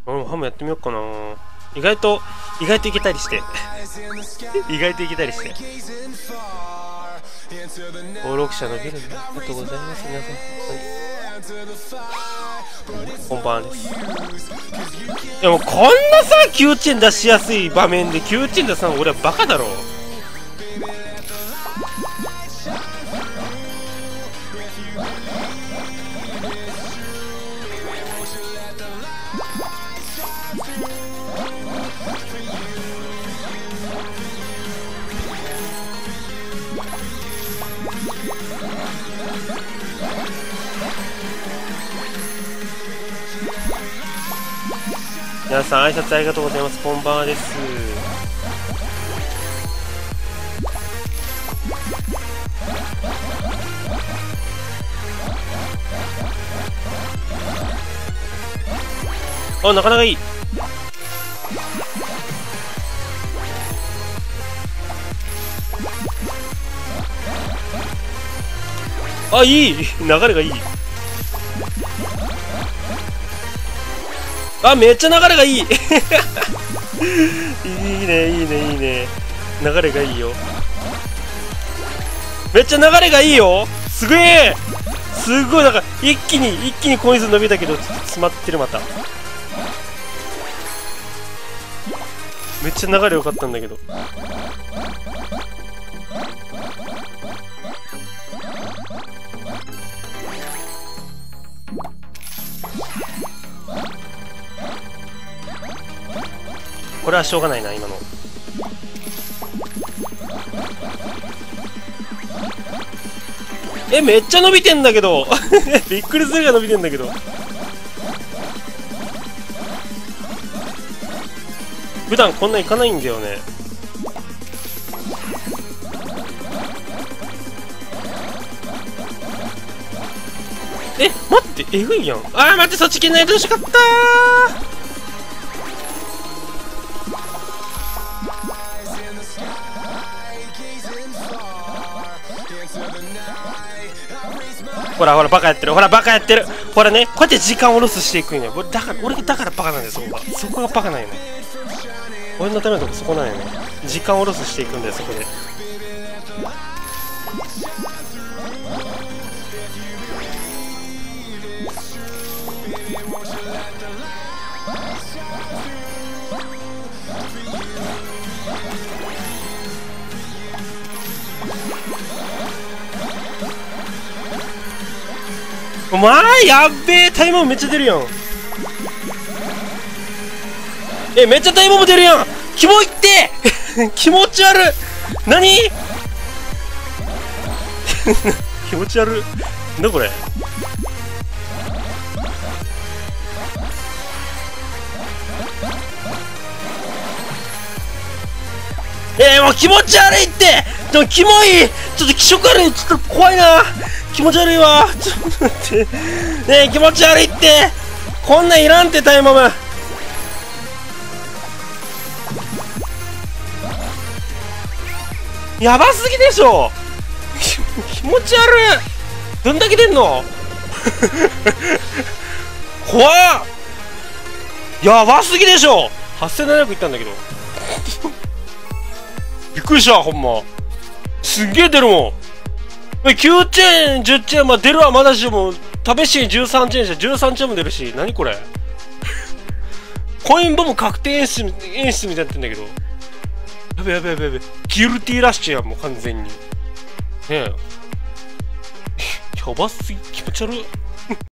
俺もハムやってみようかな。意外といけたりして意外といけたりして、登録者伸びるね。ありがとうございます、皆さん。こんばんはです。でもこんなさ、9チェン出しやすい場面で9チェン出さん俺はバカだろ。皆さん挨拶ありがとうございます。こんばんはです。あ、なかなかいい。あ、いい流れがいい。あ、めっちゃ流れがいいいいね、いいね、いいね。流れがいいよ。めっちゃ流れがいいよ。すげえ、すごい。なんか一気にコイン数伸びたけど、ちょっと詰まってる。まためっちゃ流れ良かったんだけど。これはしょうがないな、今の。え、めっちゃ伸びてんだけどびっくりするが伸びてんだけど。普段こんないかないんだよね。え、待って、えぐいやん。あー、待って、そっち切んないと欲しかったー。ほらほらバカやってる、ほらバカやってる。ほらね、こうやって時間をロスしていくんや。俺だからバカなんだよ。そこがバカなんよね。俺のためのとこそこなんよね。時間をロスしていくんだよ、そこで。お前やっべえ、タイムめっちゃ出るやん。え、めっちゃタイムも出るやん。キモいって気持ち悪い。何気持ち悪い。なんだこれ。もう気持ち悪いって。でもキモい。ちょっと気色悪い。ちょっと怖いな。気持ち悪いわ。ちょっと待って。ねえ、気持ち悪いって。こんなんいらんって、タイマム。やばすぎでしょ気持ち悪い。どんだけ出んの怖っ。やばすぎでしょ。8700いったんだけどびっくりした、ほんま。すっげえ出るもん。9チェーン、10チェーン、まあ出るはまだしも、試しに13チェーンして、13チェーンも出るし、何これコインボム確定演出みたいになってんだけど。やべやべやべやべ。ギルティーラッシュやん、もう完全に。ねえ。やばすぎ、気持ち悪い。